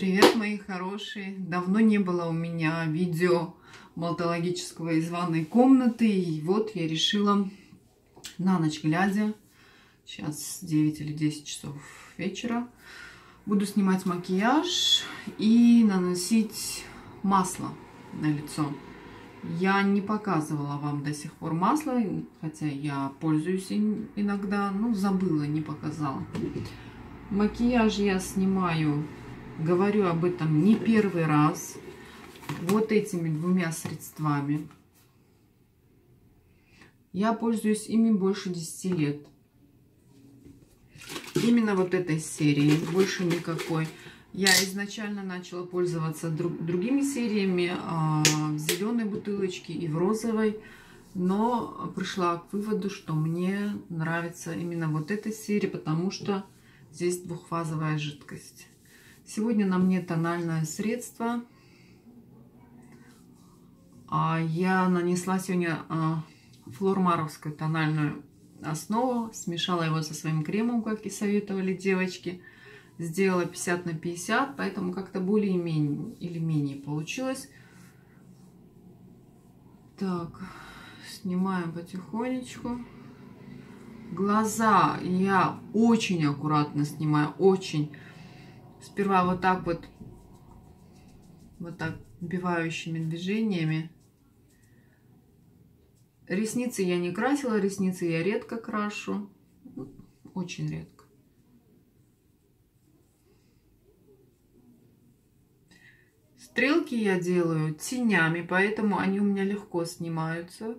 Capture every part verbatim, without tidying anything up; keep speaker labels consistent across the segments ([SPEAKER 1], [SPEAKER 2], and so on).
[SPEAKER 1] Привет, мои хорошие! Давно не было у меня видео малтологического из ванной комнаты. И вот я решила на ночь глядя, сейчас девять или десять часов вечера, буду снимать макияж и наносить масло на лицо. Я не показывала вам до сих пор масло, хотя я пользуюсь им иногда, но забыла, не показала. Макияж я снимаю, говорю об этом не первый раз, вот этими двумя средствами. Я пользуюсь ими больше десяти лет. Именно вот этой серии, больше никакой. Я изначально начала пользоваться друг, другими сериями, а, в зеленой бутылочке и в розовой, но пришла к выводу, что мне нравится именно вот эта серия, потому что здесь двухфазовая жидкость. Сегодня на мне тональное средство. А, я нанесла сегодня а, флормаровскую тональную основу, смешала его со своим кремом, как и советовали девочки. Сделала пятьдесят на пятьдесят, поэтому как-то более-менее или менее получилось. Так, снимаем потихонечку. Глаза я очень аккуратно снимаю, очень. Сперва вот так вот, вот так вбивающими движениями. Ресницы я не красила, ресницы я редко крашу, очень редко. Стрелки я делаю тенями, поэтому они у меня легко снимаются.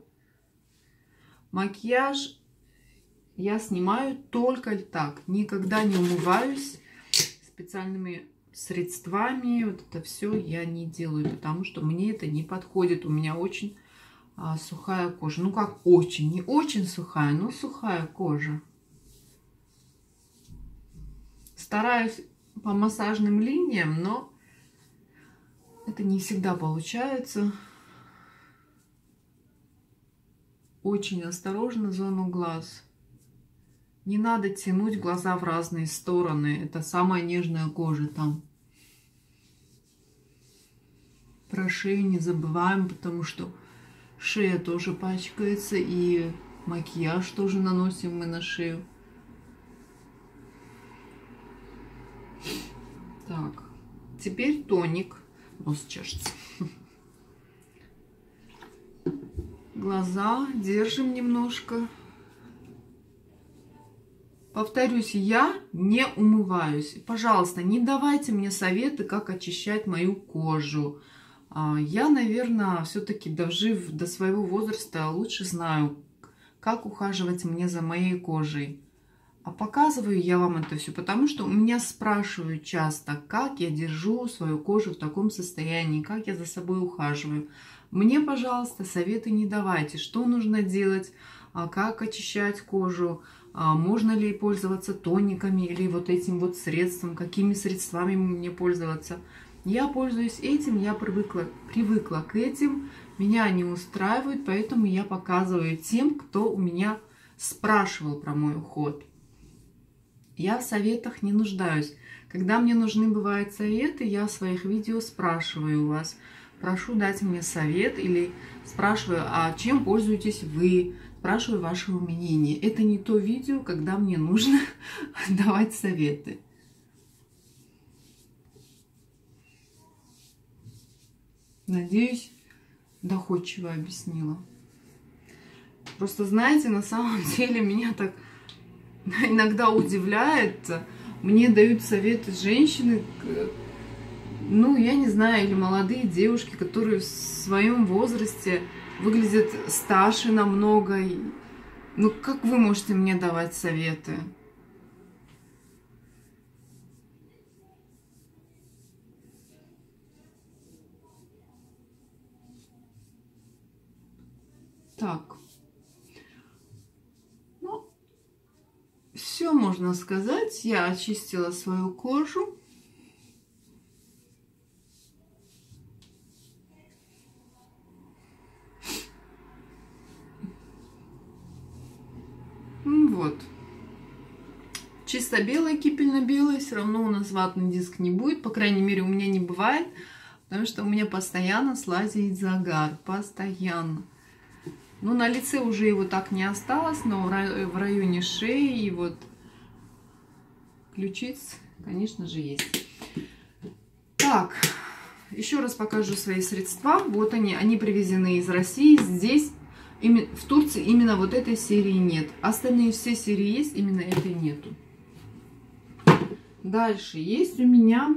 [SPEAKER 1] Макияж я снимаю только так, никогда не умываюсь специальными средствами. Вот это все я не делаю, потому что мне это не подходит. У меня очень а, сухая кожа. Ну как очень, не очень сухая, но сухая кожа. Стараюсь по массажным линиям, но это не всегда получается. Очень осторожно зону глаз. Не надо тянуть глаза в разные стороны. Это самая нежная кожа там. Про шею не забываем, потому что шея тоже пачкается. И макияж тоже наносим мы на шею. Так, теперь тоник. Нос чешется. Глаза держим немножко. Повторюсь, я не умываюсь. Пожалуйста, не давайте мне советы, как очищать мою кожу. Я, наверное, все-таки, дожив до своего возраста, лучше знаю, как ухаживать мне за моей кожей. А показываю я вам это все, потому что у меня спрашивают часто, как я держу свою кожу в таком состоянии, как я за собой ухаживаю. Мне, пожалуйста, советы не давайте, что нужно делать, как очищать кожу, можно ли пользоваться тониками или вот этим вот средством, какими средствами мне пользоваться. Я пользуюсь этим, я привыкла, привыкла к этим, меня они устраивают, поэтому я показываю тем, кто у меня спрашивал про мой уход. Я в советах не нуждаюсь. Когда мне нужны бывают советы, я в своих видео спрашиваю у вас. Прошу дать мне совет или спрашиваю, а чем пользуетесь вы? Спрашиваю вашего мнения. Это не то видео, когда мне нужно давать советы. Надеюсь, доходчиво объяснила. Просто знаете, на самом деле меня так иногда удивляет. Мне дают советы женщины, ну, я не знаю, или молодые девушки, которые в своем возрасте выглядят старше намного. Ну, как вы можете мне давать советы? Так. Ну, все можно сказать. Я очистила свою кожу. Вот. чисто белой, кипельно-белой, все равно у нас ватный диск не будет. По крайней мере, у меня не бывает, потому что у меня постоянно слазит загар. Постоянно. Ну, на лице уже его так не осталось, но в районе шеи и вот ключиц, конечно же, есть. Так, еще раз покажу свои средства. Вот они, они привезены из России. Здесь, в Турции, именно вот этой серии нет. Остальные все серии есть, именно этой нету. Дальше есть у меня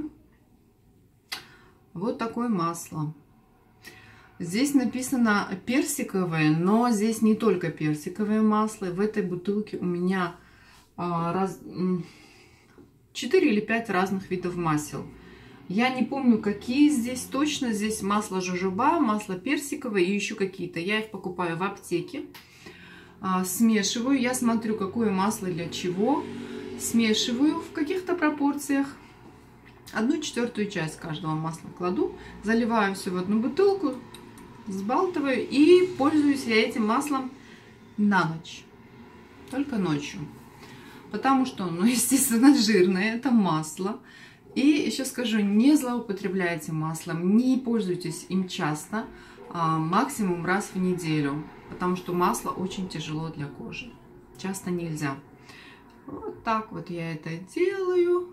[SPEAKER 1] вот такое масло. Здесь написано персиковое, но здесь не только персиковое масло. В этой бутылке у меня а, раз, четыре или пять разных видов масел. Я не помню, какие здесь точно. Здесь масло жожоба, масло персиковое и еще какие-то. Я их покупаю в аптеке. А, смешиваю. Я смотрю, какое масло для чего. Смешиваю в каких-то пропорциях. Одну четвертую часть каждого масла кладу. Заливаю все в одну бутылку. Сбалтываю и пользуюсь я этим маслом на ночь. Только ночью. Потому что, ну, естественно, жирное это масло. И еще скажу, не злоупотребляйте маслом, не пользуйтесь им часто, а максимум раз в неделю. Потому что масло очень тяжело для кожи. Часто нельзя. Вот так вот я это делаю.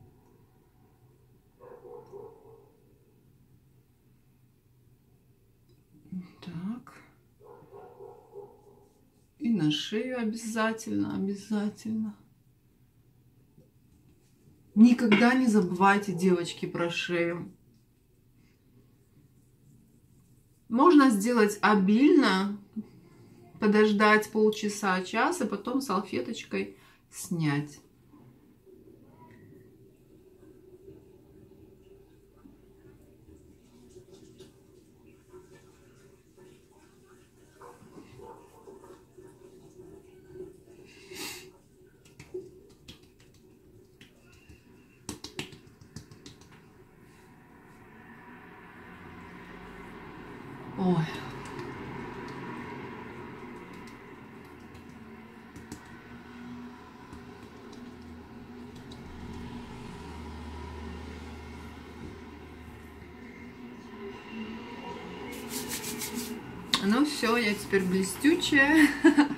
[SPEAKER 1] Так. И на шею обязательно, обязательно. Никогда не забывайте, девочки, про шею. Можно сделать обильно, подождать полчаса, час, и потом салфеточкой снять. Ой. Ну все, я теперь блестючая.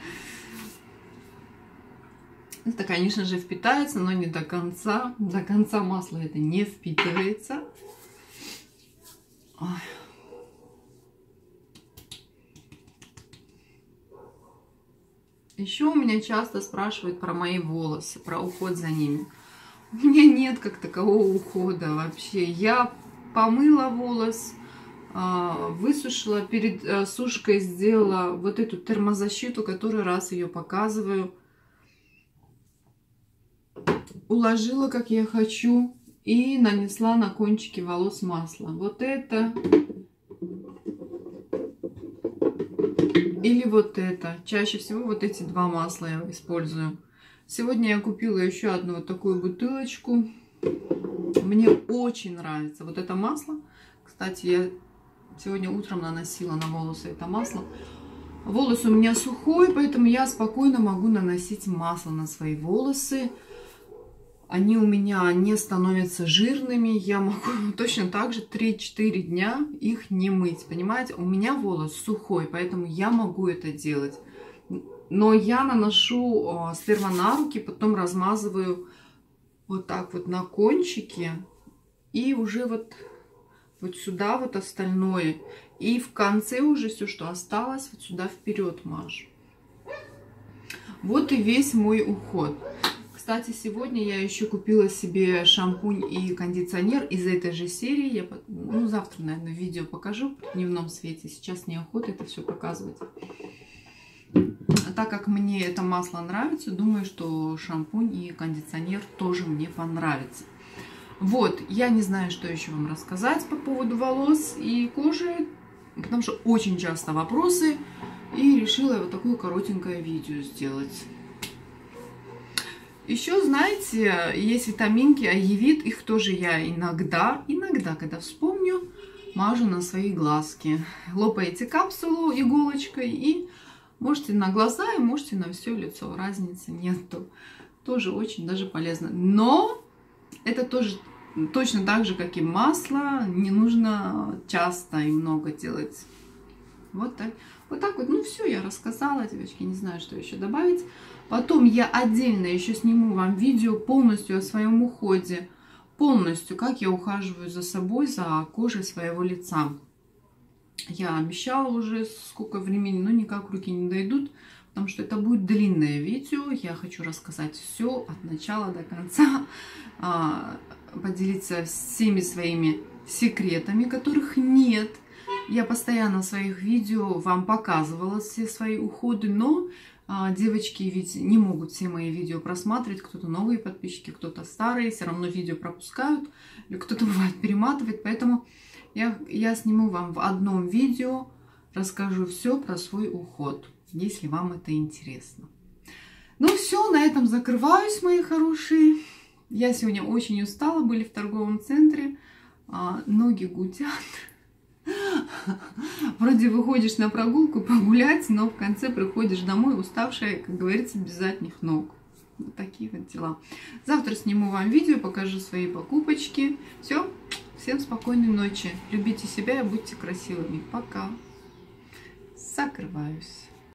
[SPEAKER 1] Это, конечно же, впитается, но не до конца. До конца масло это не впитывается. Ой. Еще у меня часто спрашивают про мои волосы, про уход за ними. У меня нет как такового ухода вообще. Я помыла волос, высушила, перед сушкой сделала вот эту термозащиту, который раз ее показываю. Уложила, как я хочу, и нанесла на кончики волос масло. Вот это... Или вот это. Чаще всего вот эти два масла я использую. Сегодня я купила еще одну вот такую бутылочку. Мне очень нравится вот это масло. Кстати, я сегодня утром наносила на волосы это масло. Волос у меня сухой, поэтому я спокойно могу наносить масло на свои волосы. Они у меня не становятся жирными. Я могу точно так же три-четыре дня их не мыть. Понимаете, у меня волос сухой, поэтому я могу это делать. Но я наношу сперва на руки, потом размазываю вот так вот на кончики. И уже вот, вот сюда вот остальное. И в конце уже все, что осталось, вот сюда вперед мажу. Вот и весь мой уход. Кстати, сегодня я еще купила себе шампунь и кондиционер из этой же серии. Я, ну, завтра, наверное, видео покажу в дневном свете. Сейчас неохота это все показывать. А так как мне это масло нравится, думаю, что шампунь и кондиционер тоже мне понравится. Вот, я не знаю, что еще вам рассказать по поводу волос и кожи, потому что очень часто вопросы. И решила вот такое коротенькое видео сделать. Еще, знаете, есть витаминки Айевит, их тоже я иногда, иногда, когда вспомню, мажу на свои глазки. Лопаете капсулу иголочкой и можете на глаза, и можете на все лицо, разницы нету. тоже очень даже полезно. Но это тоже точно так же, как и масло, не нужно часто и много делать. Вот так. Вот так вот. Ну все, я рассказала, девочки, не знаю, что еще добавить. Потом я отдельно еще сниму вам видео полностью о своем уходе. Полностью, как я ухаживаю за собой, за кожей своего лица. Я обещала уже сколько времени, но никак руки не дойдут, потому что это будет длинное видео. Я хочу рассказать все от начала до конца, поделиться всеми своими секретами, которых нет. Я постоянно в своих видео вам показывала все свои уходы, но а, девочки ведь не могут все мои видео просматривать. Кто-то новые подписчики, кто-то старые, все равно видео пропускают, или кто-то бывает перематывает. Поэтому я, я сниму вам в одном видео, расскажу все про свой уход, если вам это интересно. Ну все, на этом закрываюсь, мои хорошие. Я сегодня очень устала, были в торговом центре, а, ноги гудят. Вроде выходишь на прогулку погулять, но в конце приходишь домой уставшая, как говорится, без задних ног. Вот такие вот дела. Завтра сниму вам видео, покажу свои покупочки. Все, всем спокойной ночи. Любите себя и будьте красивыми. Пока. Закрываюсь.